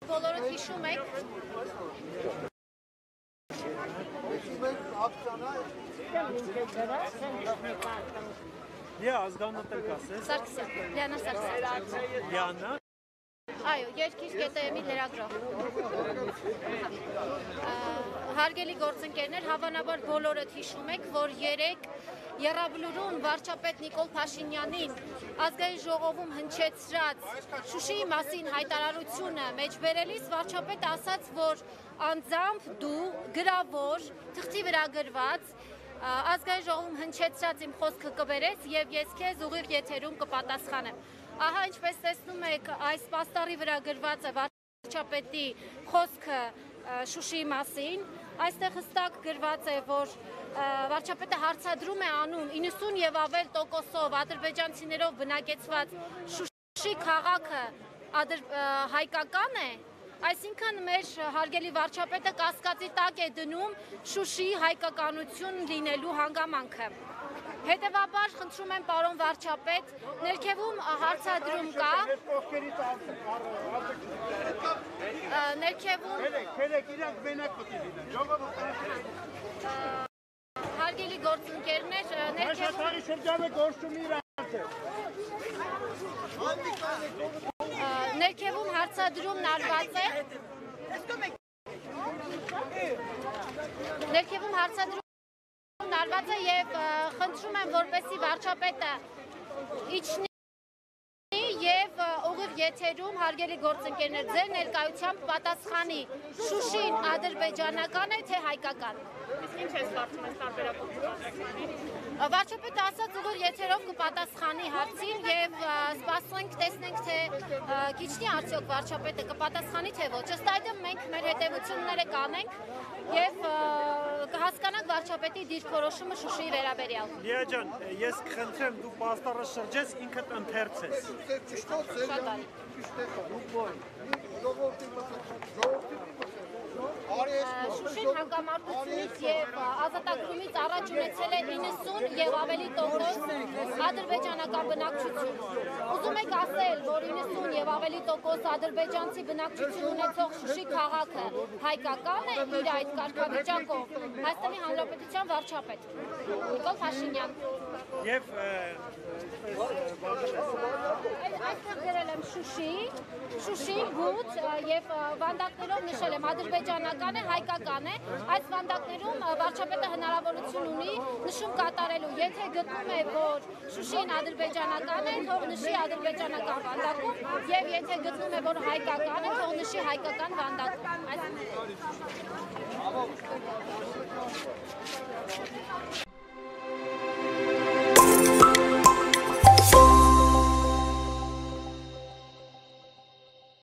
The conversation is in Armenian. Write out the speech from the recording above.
բոլորը հիշում եք։ Սարգսյան, Լիանա Սարգսյան։ Լիանա։ Այո, երկիր կետեմի լրագրող։ Հարգելի գործընկերներ, հավանաբար բոլորդ հիշում եք, որ երեկ Եռաբլուրում վարչապետ Նիկոլ Փաշինյանին ազգային ժողովում հնչեցրած Շուշիի մասին հայտարարությունը մեջբերելիս վարչապետը ասաց, որ անձամբ դու գրավոր, թղթի վրա գրված ազգային ժողովում հնչեցրած իմ խոսքը կբերես եւ ես քեզ ուղիղ եթերում կպատասխանեմ։ Ահա ինչպես տեսնում եք, այս պաստառի վրա գրված է վարչապետի խոսքը Շուշիի մասին, այստեղ հստակ գրված է, որ վարչապետը հարցադրում է անում 90 եւ ավել տոկոսով ադրբեջանցիներով բնակեցված Շուշի քաղաքը հայկական է, այսինքն մեր հարգելի վարչապետը կասկածի տակ է դնում Շուշիի հայկականություն լինելու հանգամանքը։ Հետևաբար խնդրում եմ պարոն վարչապետ, ներքևում հարցադրում կա, ներքևում հարգելի գործընկերներ, ներքևում հարցադրում նարված է, ներքևում հարցադրում նարված է և խնդրում եմ, որպեսզի վարչապետը իջնի և ուղիղ եթերում հարգելի գործընկերներ ձեր ներկայությամբ պատասխանի Շուշին ադրբեջանական է, թե հայկական։ Իսկ ինչ ես կարծում ես տարբերակով։ Վարչապետը ասաց ուղիղ եթերով կպատասխանի հարցին և սպասենք տեսնենք, թե կիջնի արդյոք վարչապետը կպատասխանի, թե ոչ։ Ըստ այդմ մենք մեր հետևությունները կանենք և կհասկանանք վարչապետի դիրքորոշումը Շուշիի վերաբերյալ։ Լիա ջան, ես կխնդրեմ դու պաստառը շրջես, ինքդ ընթերցես։ Շուշին հանգամարտությունից և ազատագրումից առաջ ունեցել է 90 և ավելի տոկոս ադրբեջանական բնակչություն։ Ուզում եք ասել, որ 90 և ավելի տոկոս ադրբեջանցի բնակչություն ունեցող Շուշի քաղաքը հայկական է իր այդ կարգավիճակով։ Հայաստանի Հանրապետության վարչապետ Նիկոլ Փաշինյան։ Եվ այստեղ գրել եմ Շուշի, բութ և վանդակներով նշել եմ ադրբեջանական է, հայկական է, այս վանդակներում վարչապետը հնարավորություն ունի նշում կատարելու, եթե գտնում է, որ Շուշին ադրբեջանական է, թող նշի ադրբեջանական վանդակում և եթե գտնում է, որ հայկական է, թող նշի հայկական վանդակում։